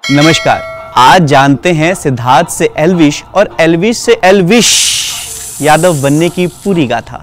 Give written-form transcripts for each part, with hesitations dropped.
नमस्कार। आज जानते हैं सिद्धार्थ से एल्विश और एल्विश से एल्विश यादव बनने की पूरी गाथा।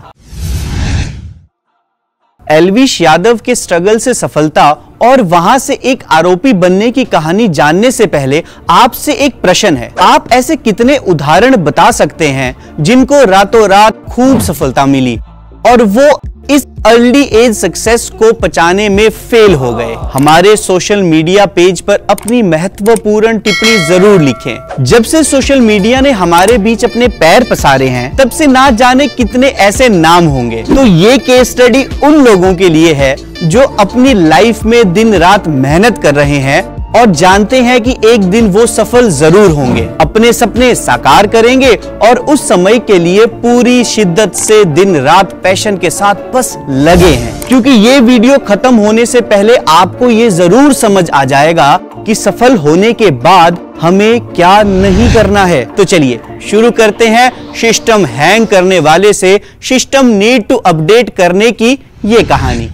एल्विश यादव के स्ट्रगल से सफलता और वहां से एक आरोपी बनने की कहानी जानने से पहले आपसे एक प्रश्न है। आप ऐसे कितने उदाहरण बता सकते हैं जिनको रातों रात खूब सफलता मिली और वो इस अर्ली एज सक्सेस को पचाने में फेल हो गए? हमारे सोशल मीडिया पेज पर अपनी महत्वपूर्ण टिप्पणी जरूर लिखें। जब से सोशल मीडिया ने हमारे बीच अपने पैर पसारे हैं, तब से ना जाने कितने ऐसे नाम होंगे। तो ये केस स्टडी उन लोगों के लिए है जो अपनी लाइफ में दिन रात मेहनत कर रहे हैं और जानते हैं कि एक दिन वो सफल जरूर होंगे, अपने सपने साकार करेंगे और उस समय के लिए पूरी शिद्दत से दिन रात पैशन के साथ बस लगे हैं। क्योंकि ये वीडियो खत्म होने से पहले आपको ये जरूर समझ आ जाएगा कि सफल होने के बाद हमें क्या नहीं करना है। तो चलिए शुरू करते हैं सिस्टम हैंग करने वाले से सिस्टम नीड टू अपडेट करने की ये कहानी।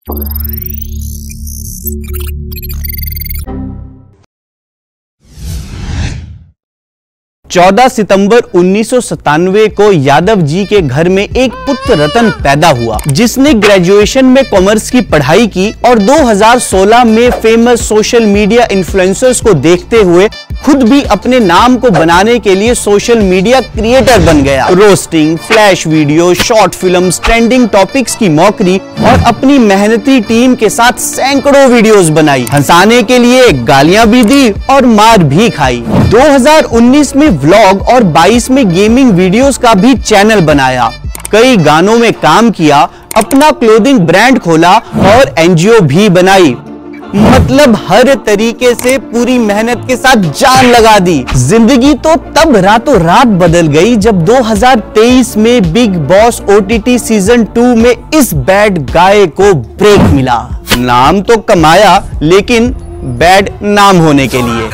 14 सितंबर 1997 को यादव जी के घर में एक पुत्र रतन पैदा हुआ, जिसने ग्रेजुएशन में कॉमर्स की पढ़ाई की और 2016 में फेमस सोशल मीडिया इन्फ्लुएंसर्स को देखते हुए खुद भी अपने नाम को बनाने के लिए सोशल मीडिया क्रिएटर बन गया। Roasting, flash video, short films, trending topics की मौकरी और अपनी मेहनती टीम के साथ सैकड़ों वीडियोस बनाई। हंसाने के लिए गालियां भी दी और मार भी खाई। 2019 में व्लॉग और 22 में गेमिंग वीडियोस का भी चैनल बनाया। कई गानों में काम किया, अपना क्लोथिंग ब्रांड खोला और एनजीओ भी बनाई। मतलब हर तरीके से पूरी मेहनत के साथ जान लगा दी। जिंदगी तो तब रातों रात बदल गई जब 2023 में बिग बॉस ओटीटी सीजन 2 में इस बैड गाय को ब्रेक मिला। नाम तो कमाया, लेकिन बैड नाम होने के लिए।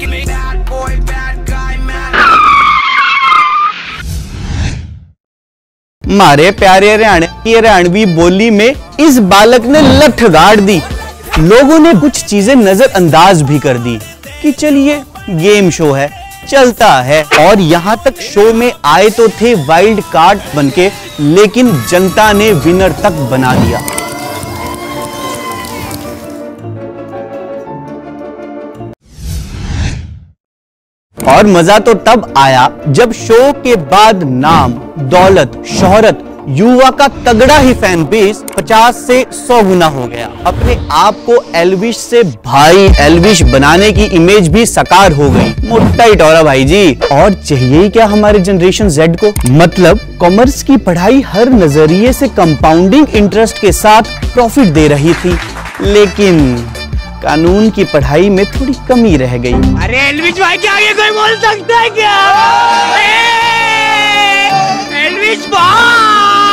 मारे प्यारे हरियाणवी बोली में इस बालक ने लठ गाड़ दी। लोगों ने कुछ चीजें नजरअंदाज भी कर दी कि चलिए गेम शो है, चलता है। और यहां तक शो में आए तो थे वाइल्ड कार्ड बनके, लेकिन जनता ने विनर तक बना दिया। और मजा तो तब आया जब शो के बाद नाम, दौलत, शोहरत, युवा का तगड़ा ही फैन बेस 50 से 100 गुना हो गया। अपने आप को एल्विश से भाई एल्विश बनाने की इमेज भी साकार हो गई। मोटा ही टोरा भाई जी। और चाहिए ही क्या हमारे जनरेशन जेड को। मतलब कॉमर्स की पढ़ाई हर नजरिए से कंपाउंडिंग इंटरेस्ट के साथ प्रॉफिट दे रही थी, लेकिन कानून की पढ़ाई में थोड़ी कमी रह गई। अरे एल्विश भाई के आगे कोई बोल सकता है क्या? एल्विश भाई!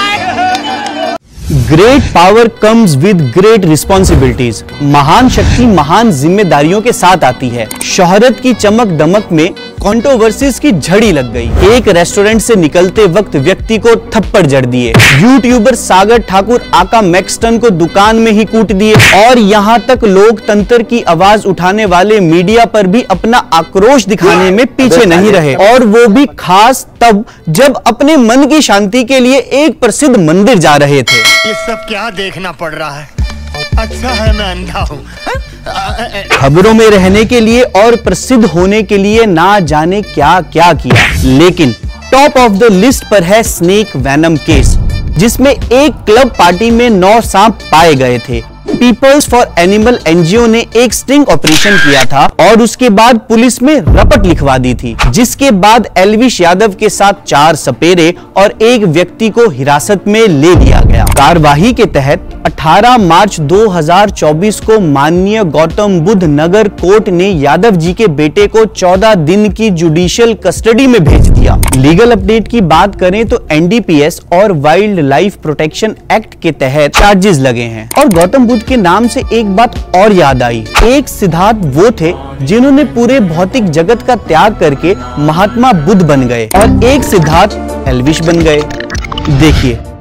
Great power comes with great responsibilities. महान शक्ति महान जिम्मेदारियों के साथ आती है। शोहरत की चमक दमक में कंट्रोवर्सीज की झड़ी लग गई। एक रेस्टोरेंट से निकलते वक्त व्यक्ति को थप्पड़ जड़ दिए। यूट्यूबर सागर ठाकुर आका मैक्सटन को दुकान में ही कूट दिए। और यहाँ तक लोकतंत्र की आवाज उठाने वाले मीडिया पर भी अपना आक्रोश दिखाने में पीछे नहीं रहे। और वो भी खास तब जब अपने मन की शांति के लिए एक प्रसिद्ध मंदिर जा रहे थे। ये सब क्या देखना पड़ रहा है? अच्छा है मैं अंधा हूँ। खबरों में रहने के लिए और प्रसिद्ध होने के लिए ना जाने क्या क्या किया, लेकिन टॉप ऑफ द लिस्ट पर है स्नेक वैनम केस, जिसमें एक क्लब पार्टी में 9 सांप पाए गए थे। पीपल्स फॉर एनिमल एनजीओ ने एक स्टिंग ऑपरेशन किया था और उसके बाद पुलिस में रपट लिखवा दी थी, जिसके बाद एल्विश यादव के साथ 4 सपेरे और एक व्यक्ति को हिरासत में ले लिया गया। कार्यवाही के तहत 18 मार्च 2024 को माननीय गौतम बुद्ध नगर कोर्ट ने यादव जी के बेटे को 14 दिन की जुडिशियल कस्टडी में भेज दिया। लीगल अपडेट की बात करें तो एनडीपीएस और वाइल्ड लाइफ प्रोटेक्शन एक्ट के तहत चार्जेस लगे हैं। और गौतम बुद्ध के नाम से एक बात और याद आई। एक सिद्धार्थ वो थे जिन्होंने पूरे भौतिक जगत का त्याग करके महात्मा बुद्ध बन गए और एक सिद्धार्थ एल्विश बन गए। देखिए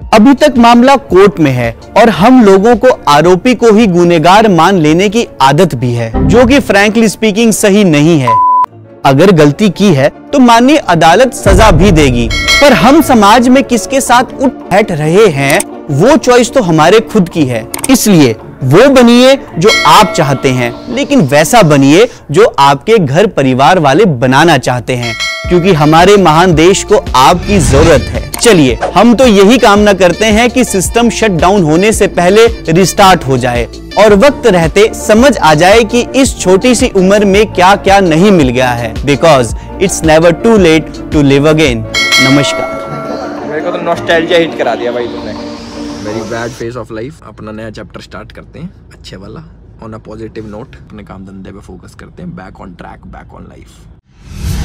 अभी तक मामला कोर्ट में है और हम लोगों को आरोपी को ही गुनहगार मान लेने की आदत भी है, जो कि फ्रैंकली स्पीकिंग सही नहीं है। अगर गलती की है तो माननीय अदालत सजा भी देगी, पर हम समाज में किसके साथ उठ बैठ रहे हैं वो चॉइस तो हमारे खुद की है। इसलिए वो बनिए जो आप चाहते हैं, लेकिन वैसा बनिए जो आपके घर परिवार वाले बनाना चाहते हैं, क्योंकि हमारे महान देश को आपकी जरूरत है। चलिए, हम तो यही कामना करते हैं कि सिस्टम शट डाउन होने से पहले रिस्टार्ट हो जाए और वक्त रहते समझ आ जाए कि इस छोटी सी उम्र में क्या क्या नहीं मिल गया है, because it's never too late to live again. नमस्कार। मेरे को तो नॉस्टैल्जिया हिट करा दिया भाई तुमने। Very bad phase of life. अपना नया चैप्टर स्टार्ट करते हैं, अच्छे वाला, ऑन अ पॉजिटिव नोट। अपने काम धंधे पे फोकस करते हैं, back on track, back on life.